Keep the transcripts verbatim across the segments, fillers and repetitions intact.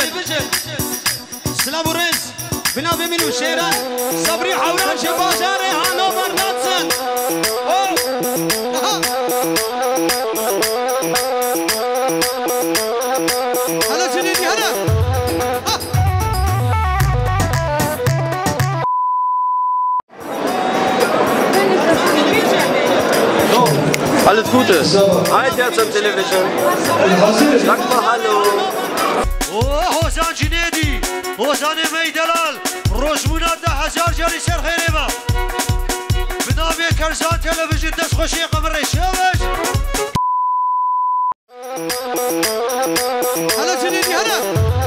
تلفزيون سلام ورز بنا بمنو شيران صبري حوران شباشاري هانوفر ناتسن هلا جنيدي هلا Alles Gute. Ein Herz am Television. Sag mal Hallo. حسن جنيدي حسن ميدلال روشمونا ده هزار جاري سر خيري با بنابي كرزان تلفزيون دست خوشي قمري شابش هلا جنيدي هلا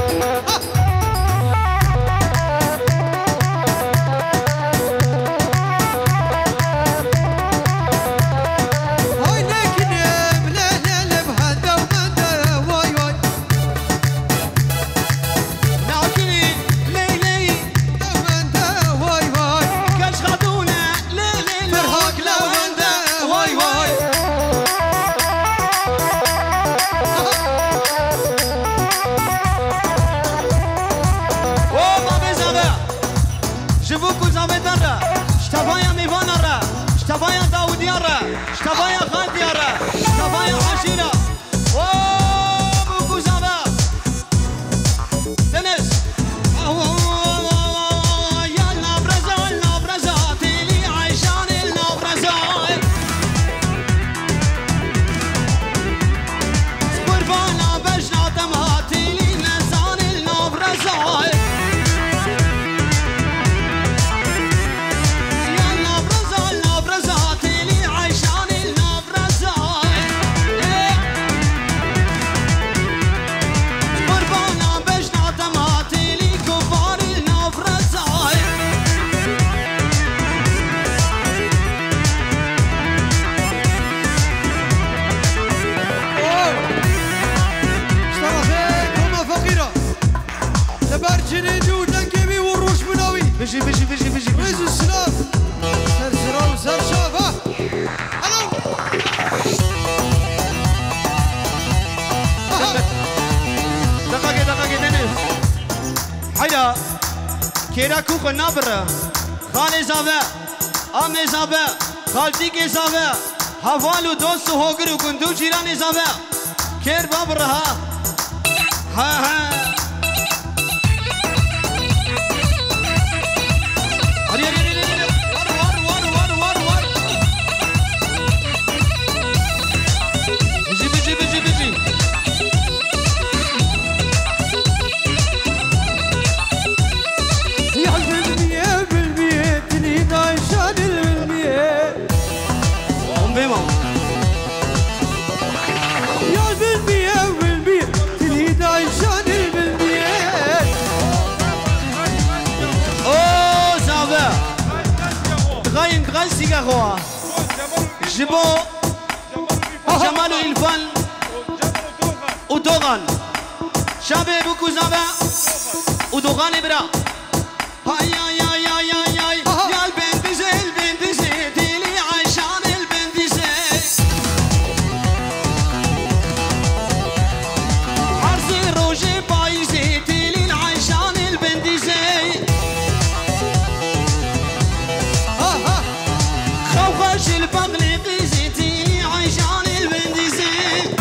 شتفايا داود يارا شتفايا خالد يارا شتفايا عشيرة اوه بوكو زابا تنس يا النبرزة النبرزة تيلي عيشان النبرزة قربانا بجنا دمها تيلي نزان النبرزة بيجي بيجي بيجي بيجي ريز السلام سر سرام سر شافه الو دقيقة دقيقة دنس هيدا كيرا كوخ نابرة خالي زابا أمي زابا خالتيكي زابا هفالو دوست هوغرو كندو جيراني زابا كير بابرها ها ها جبو جمال الفن ودوغان شابه بوكو زابا ودوغان برا هاي هاي هاي هاي هاي يا البندزي البندزي تيلي عيشان البندزي عرسي روجي بايزي تيلي عيشان البندزي خوخش البغل قيزتي عيشان البندزي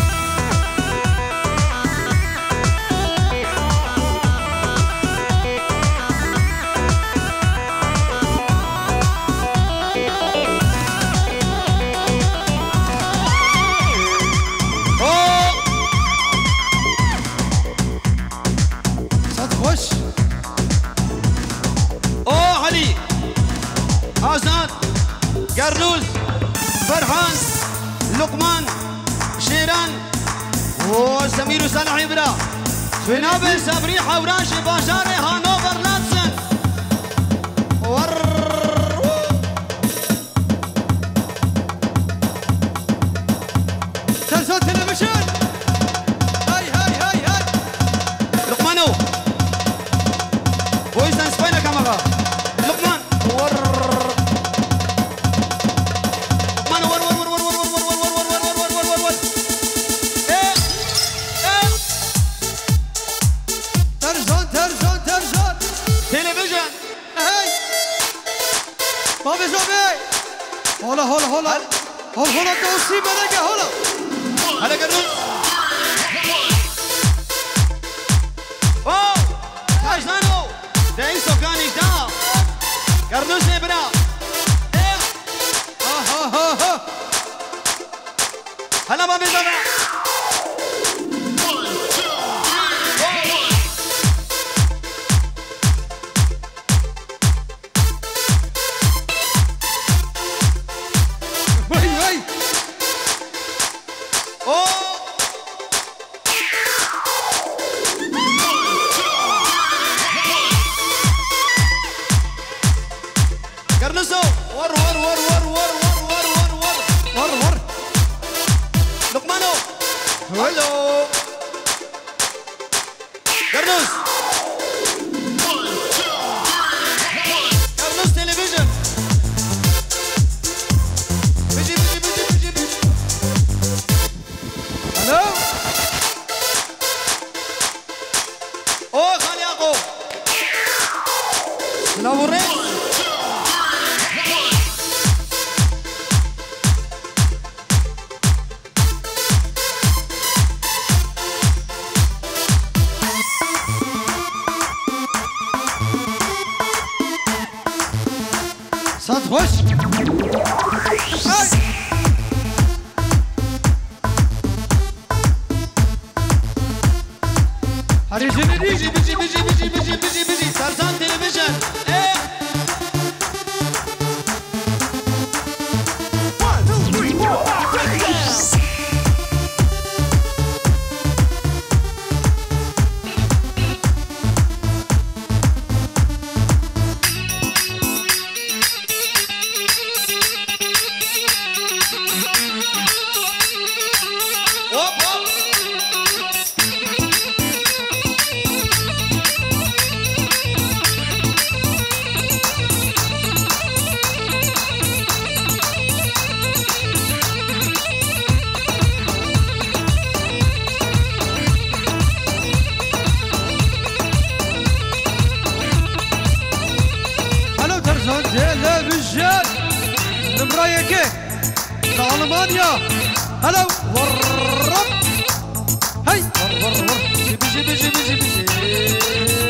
قرنوز فرحان لقمان شيران وسمير وصالح إبرا جناب صبري حوران شباشاري هانوفر لاتسن ور تلفزيون تلفزيون هاي هاي هاي هاي لقمانو ويستان سباينا كاميرا لقمان ور جابي هلا هلا هلا هلا هلا دوسي بلقى هلا هلا قرنوس اوه تاج نانو داي سوكاني دا قرنوس نبرا ها ها ها ها هلا ما بيزابا هلا ورب هاي ور ور ور بيجي بيجي بيجي بيجي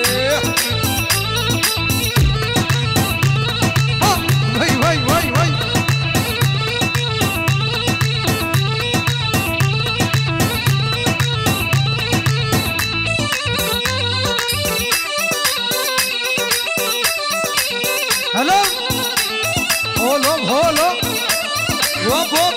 ها وي وي وي وي هلا هولو هولو ووب ووب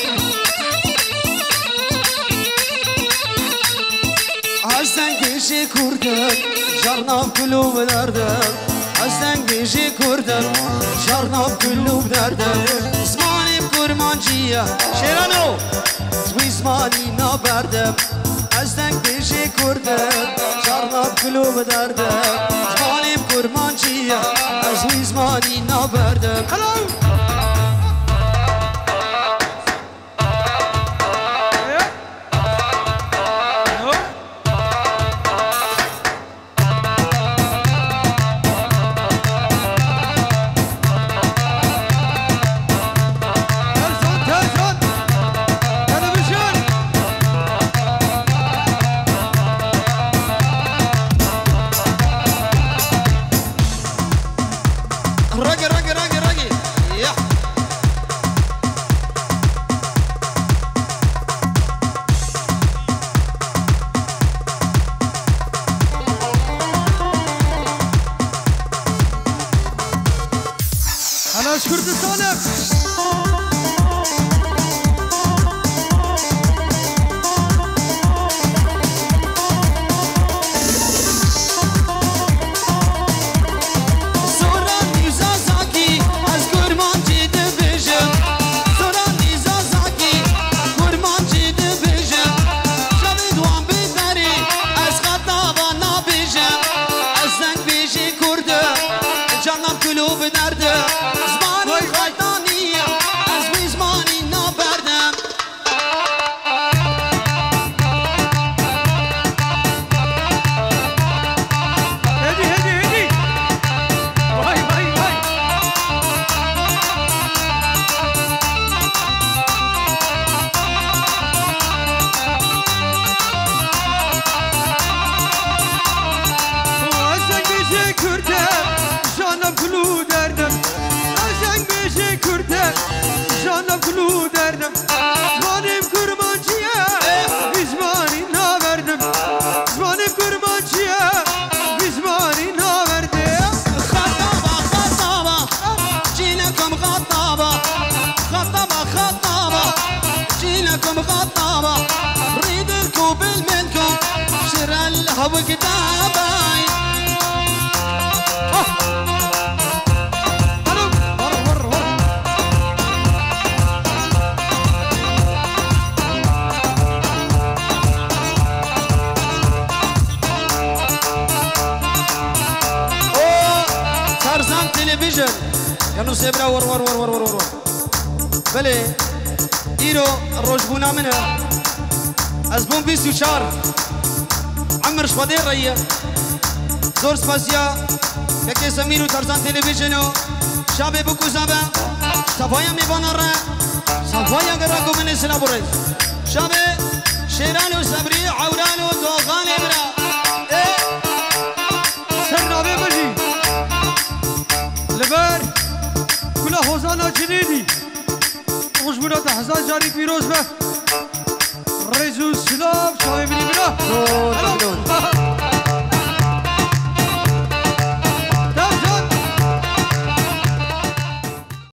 حسن کشی کردن جرناب کلوب دردم حسن کشی کردن جرناب کلوب دردم زمانیم کرمانجیه شیرانو توی زمانی نبردم حسن کشی کردن جرناب کلوب دردم زمانیم کرمانجیه توی زمانی نبردم کلوب درده زمان خیطانی تلفزيون كانوا سيبرا ور ور ور ور ور ور بله إيرو الرجبونا منها أزبون بيس وشار عمر شفادير رأيه زور سباسيا كي سميرو ترزان تلفزيونو شابه بكو زابا صفايا ميبانا را صفايا قراكو من السلابوريز شابه شيرانو صبري عورانو دوغاني برا ايه سرنا بمجي لبر كل حوزانا جنيدي رجبونا تحزان جاري بيروز به رئيس السلام شاوي بني بنا